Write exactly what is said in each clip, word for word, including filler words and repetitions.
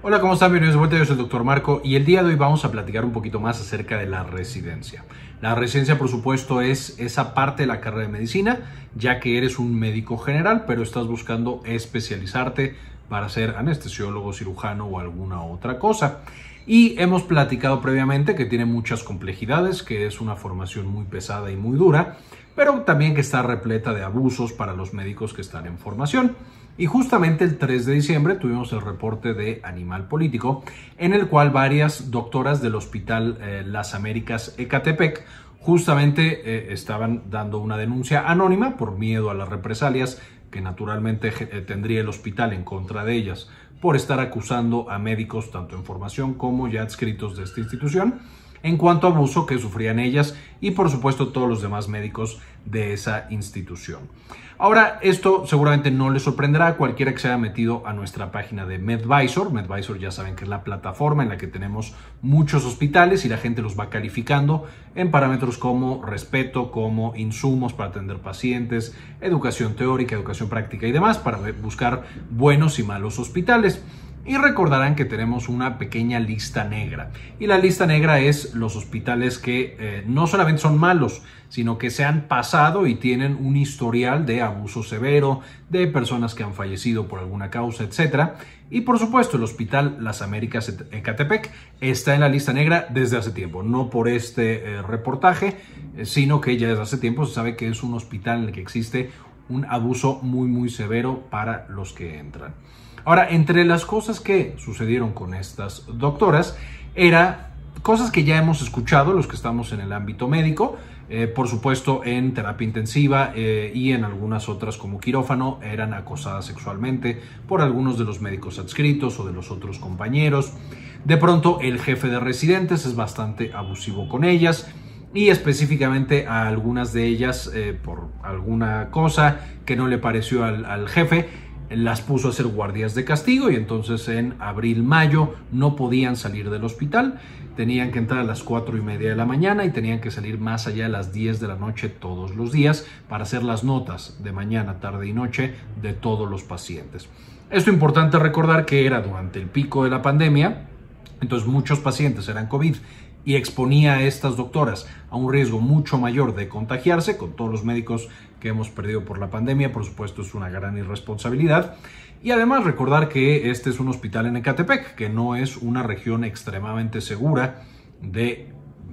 Hola, ¿cómo están? Bienvenidos de vuelta, yo soy el doctor Marco y el día de hoy vamos a platicar un poquito más acerca de la residencia. La residencia, por supuesto, es esa parte de la carrera de medicina, ya que eres un médico general, pero estás buscando especializarte para ser anestesiólogo, cirujano o alguna otra cosa. Y hemos platicado previamente que tiene muchas complejidades, que es una formación muy pesada y muy dura, pero también que está repleta de abusos para los médicos que están en formación. Y justamente el tres de diciembre tuvimos el reporte de Animal Político, en el cual varias doctoras del Hospital eh, Las Américas Ecatepec justamente eh, estaban dando una denuncia anónima por miedo a las represalias que naturalmente eh, tendría el hospital en contra de ellas por estar acusando a médicos tanto en formación como ya adscritos de esta institución en cuanto a abuso que sufrían ellas y por supuesto todos los demás médicos de esa institución. Ahora, esto seguramente no les sorprenderá a cualquiera que se haya metido a nuestra página de MedVisor. MedVisor ya saben que es la plataforma en la que tenemos muchos hospitales y la gente los va calificando en parámetros como respeto, como insumos para atender pacientes, educación teórica, educación práctica y demás para buscar buenos y malos hospitales. Y recordarán que tenemos una pequeña lista negra. Y la lista negra es los hospitales que eh, no solamente son malos, sino que se han pasado y tienen un historial de abuso severo, de personas que han fallecido por alguna causa, etcétera. Y por supuesto, el Hospital Las Américas Ecatepec está en la lista negra desde hace tiempo. No por este eh, reportaje, eh, sino que ya desde hace tiempo se sabe que es un hospital en el que existe un abuso muy, muy severo para los que entran. Ahora, entre las cosas que sucedieron con estas doctoras, era cosas que ya hemos escuchado los que estamos en el ámbito médico, eh, por supuesto en terapia intensiva eh, y en algunas otras como quirófano, eran acosadas sexualmente por algunos de los médicos adscritos o de los otros compañeros. De pronto, el jefe de residentes es bastante abusivo con ellas. Y específicamente a algunas de ellas, eh, por alguna cosa que no le pareció al, al jefe, las puso a hacer guardias de castigo y entonces en abril, mayo no podían salir del hospital, tenían que entrar a las cuatro y media de la mañana y tenían que salir más allá de las diez de la noche todos los días para hacer las notas de mañana, tarde y noche de todos los pacientes. Esto es importante recordar que era durante el pico de la pandemia, entonces muchos pacientes eran COVID y exponía a estas doctoras a un riesgo mucho mayor de contagiarse. Con todos los médicos que hemos perdido por la pandemia, por supuesto, es una gran irresponsabilidad. Y además recordar que este es un hospital en Ecatepec, que no es una región extremadamente segura del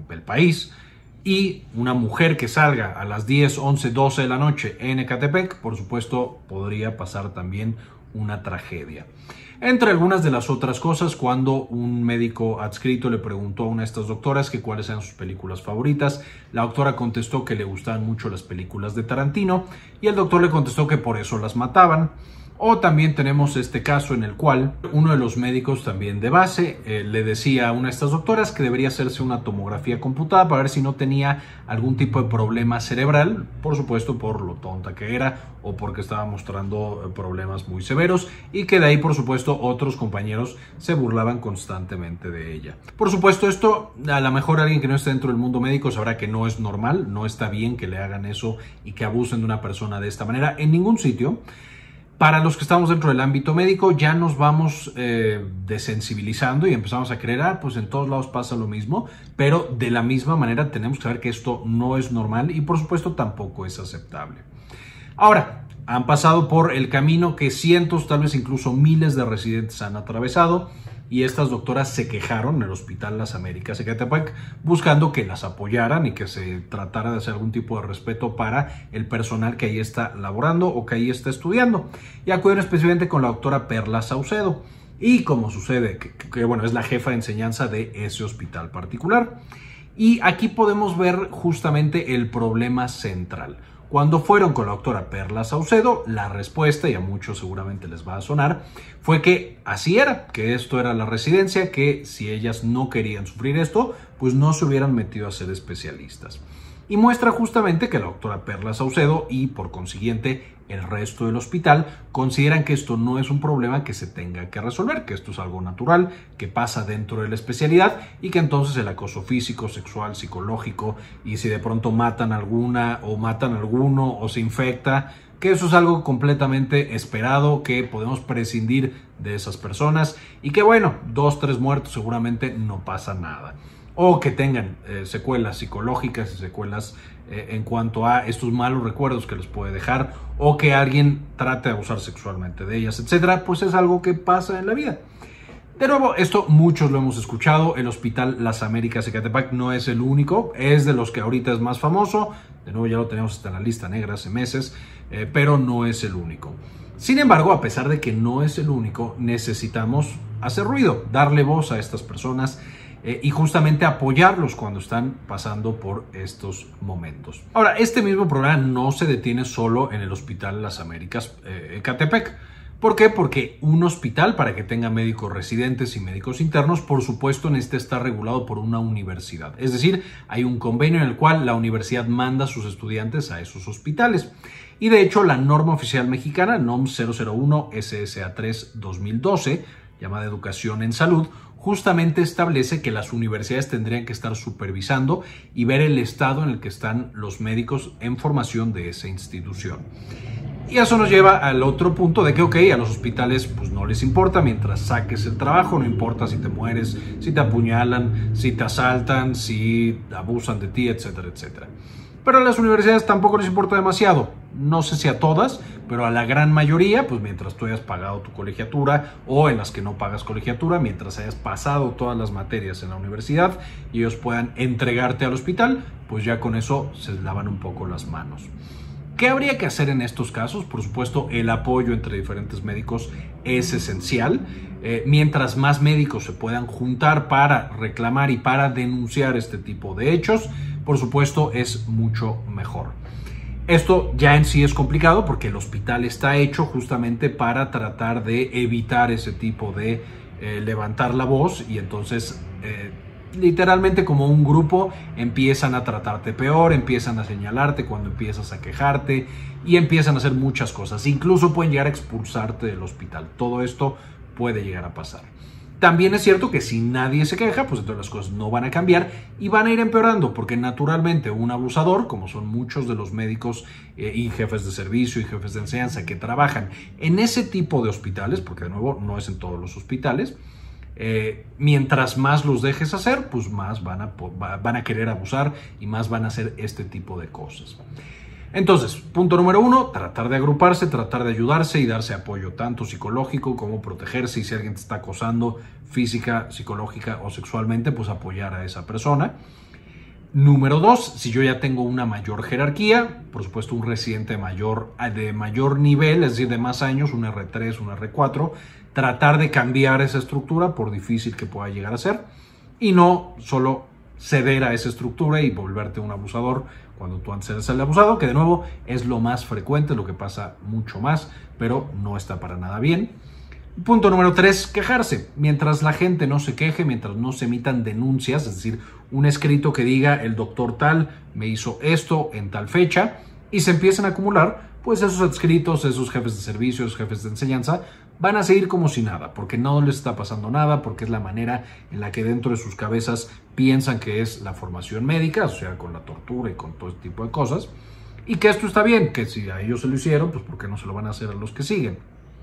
país. Y una mujer que salga a las diez, once, doce de la noche en Ecatepec, por supuesto, podría pasar también una tragedia. Entre algunas de las otras cosas, cuando un médico adscrito le preguntó a una de estas doctoras que cuáles eran sus películas favoritas, la doctora contestó que le gustaban mucho las películas de Tarantino y el doctor le contestó que por eso las mataban. O también tenemos este caso en el cual uno de los médicos también de base eh, le decía a una de estas doctoras que debería hacerse una tomografía computada para ver si no tenía algún tipo de problema cerebral, por supuesto por lo tonta que era o porque estaba mostrando problemas muy severos y que de ahí por supuesto otros compañeros se burlaban constantemente de ella. Por supuesto esto a lo mejor alguien que no esté dentro del mundo médico sabrá que no es normal, no está bien que le hagan eso y que abusen de una persona de esta manera en ningún sitio. Para los que estamos dentro del ámbito médico ya nos vamos eh, desensibilizando y empezamos a creer, ah, pues en todos lados pasa lo mismo, pero de la misma manera tenemos que saber que esto no es normal y por supuesto tampoco es aceptable. Ahora, han pasado por el camino que cientos, tal vez incluso miles de residentes han atravesado y estas doctoras se quejaron en el Hospital Las Américas Ecatepec buscando que las apoyaran y que se tratara de hacer algún tipo de respeto para el personal que ahí está laborando o que ahí está estudiando. Y acudieron especialmente con la doctora Perla Saucedo. Y como sucede, que, que bueno, es la jefa de enseñanza de ese hospital particular. Y aquí podemos ver justamente el problema central. Cuando fueron con la doctora Perla Saucedo, la respuesta, y a muchos seguramente les va a sonar, fue que así era, que esto era la residencia, que si ellas no querían sufrir esto, pues no se hubieran metido a ser especialistas. Y muestra justamente que la doctora Perla Saucedo y por consiguiente el resto del hospital consideran que esto no es un problema que se tenga que resolver, que esto es algo natural, que pasa dentro de la especialidad y que entonces el acoso físico, sexual, psicológico y si de pronto matan a alguna o matan a alguno o se infecta, que eso es algo completamente esperado, que podemos prescindir de esas personas y que bueno, dos, tres muertos seguramente no pasa nada. O que tengan eh, secuelas psicológicas y secuelas eh, en cuanto a estos malos recuerdos que les puede dejar, o que alguien trate de abusar sexualmente de ellas, etcétera, pues es algo que pasa en la vida. De nuevo, esto muchos lo hemos escuchado. El Hospital Las Américas Ecatepec no es el único, es de los que ahorita es más famoso. De nuevo, ya lo tenemos hasta en la lista negra hace meses, eh, pero no es el único. Sin embargo, a pesar de que no es el único, necesitamos hacer ruido, darle voz a estas personas eh, y justamente apoyarlos cuando están pasando por estos momentos. Ahora, este mismo programa no se detiene solo en el Hospital Las Américas eh, Ecatepec. ¿Por qué? Porque un hospital, para que tenga médicos residentes y médicos internos, por supuesto necesita estar regulado por una universidad. Es decir, hay un convenio en el cual la universidad manda a sus estudiantes a esos hospitales. Y de hecho, la norma oficial mexicana, N O M cero cero uno S S A tres dos mil doce, llamada Educación en Salud, justamente establece que las universidades tendrían que estar supervisando y ver el estado en el que están los médicos en formación de esa institución. Y eso nos lleva al otro punto de que, ok, a los hospitales pues no les importa mientras saques el trabajo, no importa si te mueres, si te apuñalan, si te asaltan, si abusan de ti, etcétera, etcétera. Pero a las universidades tampoco les importa demasiado. No sé si a todas, pero a la gran mayoría, pues mientras tú hayas pagado tu colegiatura, o en las que no pagas colegiatura, mientras hayas pasado todas las materias en la universidad y ellos puedan entregarte al hospital, pues ya con eso se lavan un poco las manos. ¿Qué habría que hacer en estos casos? Por supuesto, el apoyo entre diferentes médicos es esencial. Eh, mientras más médicos se puedan juntar para reclamar y para denunciar este tipo de hechos, por supuesto, es mucho mejor. Esto ya en sí es complicado porque el hospital está hecho justamente para tratar de evitar ese tipo de eh, levantar la voz y entonces... Eh, literalmente como un grupo empiezan a tratarte peor, empiezan a señalarte cuando empiezas a quejarte y empiezan a hacer muchas cosas. Incluso pueden llegar a expulsarte del hospital. Todo esto puede llegar a pasar. También es cierto que si nadie se queja, pues entonces las cosas no van a cambiar y van a ir empeorando, porque naturalmente un abusador, como son muchos de los médicos eh, y jefes de servicio y jefes de enseñanza que trabajan en ese tipo de hospitales, porque de nuevo no es en todos los hospitales, Eh, mientras más los dejes hacer, pues más van a, van a querer abusar y más van a hacer este tipo de cosas. Entonces, punto número uno, tratar de agruparse, tratar de ayudarse y darse apoyo tanto psicológico como protegerse, y si alguien te está acosando física, psicológica o sexualmente, pues apoyar a esa persona. Número dos, si yo ya tengo una mayor jerarquía, por supuesto un residente mayor, de mayor nivel, es decir, de más años, un R tres, un R cuatro, tratar de cambiar esa estructura por difícil que pueda llegar a ser y no solo ceder a esa estructura y volverte un abusador cuando tú antes eres el abusado, que de nuevo es lo más frecuente, lo que pasa mucho más, pero no está para nada bien. Punto número tres, quejarse. Mientras la gente no se queje, mientras no se emitan denuncias, es decir, un escrito que diga el doctor tal me hizo esto en tal fecha y se empiecen a acumular, pues esos adscritos, esos jefes de servicios, jefes de enseñanza, van a seguir como si nada, porque no les está pasando nada, porque es la manera en la que dentro de sus cabezas piensan que es la formación médica, o sea, con la tortura y con todo este tipo de cosas, y que esto está bien, que si a ellos se lo hicieron, pues ¿por qué no se lo van a hacer a los que siguen?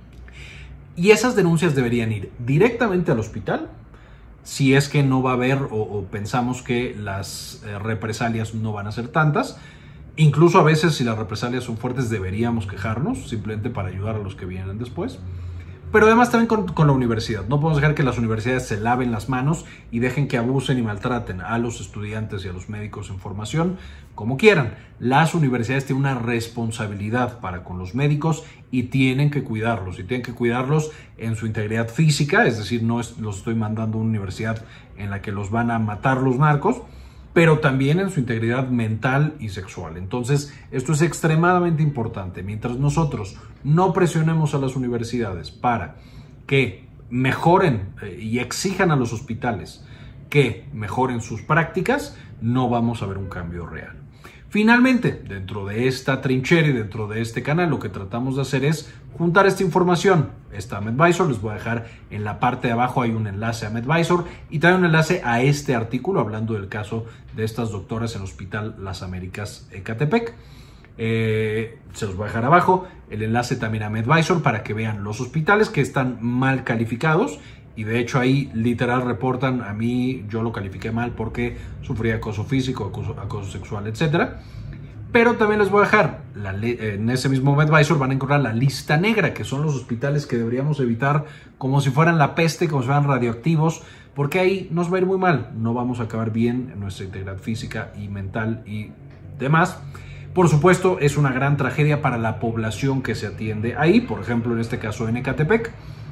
Y esas denuncias deberían ir directamente al hospital, si es que no va a haber o, o pensamos que las eh, represalias no van a ser tantas. Incluso a veces, si las represalias son fuertes, deberíamos quejarnos, simplemente para ayudar a los que vienen después. Pero además también con, con la universidad. No podemos dejar que las universidades se laven las manos y dejen que abusen y maltraten a los estudiantes y a los médicos en formación como quieran. Las universidades tienen una responsabilidad para con los médicos y tienen que cuidarlos. Y tienen que cuidarlos en su integridad física, es decir, no es, los estoy mandando a una universidad en la que los van a matar los narcos, pero también en su integridad mental y sexual. Entonces, esto es extremadamente importante. Mientras nosotros no presionemos a las universidades para que mejoren eh, y exijan a los hospitales que mejoren sus prácticas, no vamos a ver un cambio real. Finalmente, dentro de esta trinchera y dentro de este canal, lo que tratamos de hacer es juntar esta información. Está Medvisor, les voy a dejar en la parte de abajo, hay un enlace a Medvisor y también un enlace a este artículo hablando del caso de estas doctoras en el Hospital Las Américas Ecatepec. Eh, se los voy a dejar abajo el enlace también a MedAdvisor para que vean los hospitales que están mal calificados. Y de hecho ahí literal reportan, a mí yo lo califiqué mal porque sufría acoso físico, acoso, acoso sexual, etcétera. Pero también les voy a dejar, la, en ese mismo MedAdvisor van a encontrar la lista negra, que son los hospitales que deberíamos evitar como si fueran la peste, como si fueran radioactivos, porque ahí nos va a ir muy mal. No vamos a acabar bien en nuestra integridad física y mental y demás. Por supuesto, es una gran tragedia para la población que se atiende ahí, por ejemplo, en este caso en Ecatepec.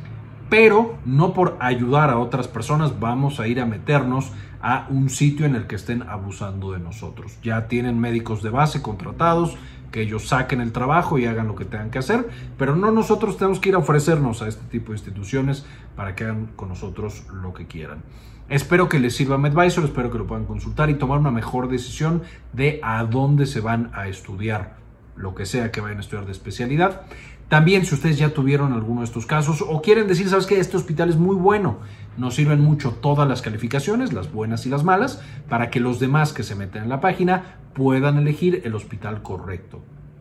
Pero no por ayudar a otras personas vamos a ir a meternos a un sitio en el que estén abusando de nosotros. Ya tienen médicos de base contratados, que ellos saquen el trabajo y hagan lo que tengan que hacer, pero no nosotros tenemos que ir a ofrecernos a este tipo de instituciones para que hagan con nosotros lo que quieran. Espero que les sirva MedAdvisor, espero que lo puedan consultar y tomar una mejor decisión de a dónde se van a estudiar, lo que sea que vayan a estudiar de especialidad. También, si ustedes ya tuvieron alguno de estos casos o quieren decir, ¿sabes qué? Este hospital es muy bueno. Nos sirven mucho todas las calificaciones, las buenas y las malas, para que los demás que se meten en la página puedan elegir el hospital correcto.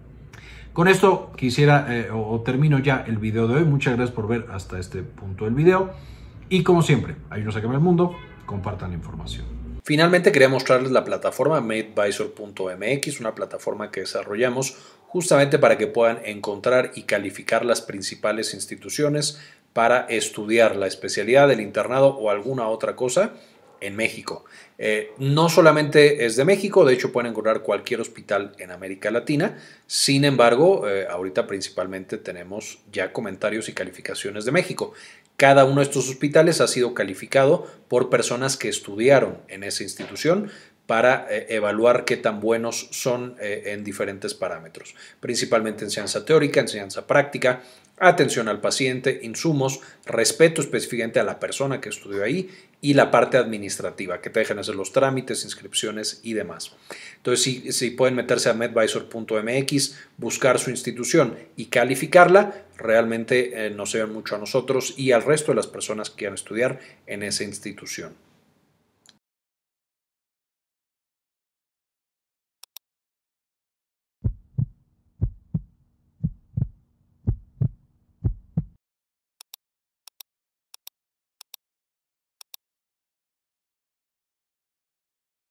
Con esto quisiera, eh, o, o termino ya el video de hoy. Muchas gracias por ver hasta este punto del video. Y como siempre, ayúdenos a cambiar el mundo, compartan la información. Finalmente quería mostrarles la plataforma MedAdvisor punto m x, una plataforma que desarrollamos justamente para que puedan encontrar y calificar las principales instituciones para estudiar la especialidad, el internado o alguna otra cosa en México. Eh, no solamente es de México, de hecho pueden encontrar cualquier hospital en América Latina. Sin embargo, eh, ahorita principalmente tenemos ya comentarios y calificaciones de México. Cada uno de estos hospitales ha sido calificado por personas que estudiaron en esa institución para eh, evaluar qué tan buenos son eh, en diferentes parámetros, principalmente enseñanza teórica, enseñanza práctica, atención al paciente, insumos, respeto específicamente a la persona que estudió ahí y la parte administrativa, que te dejan hacer los trámites, inscripciones y demás. Entonces, si, si pueden meterse a MedAdvisor punto m x, buscar su institución y calificarla, realmente eh, nos ayudan mucho a nosotros y al resto de las personas que quieran estudiar en esa institución.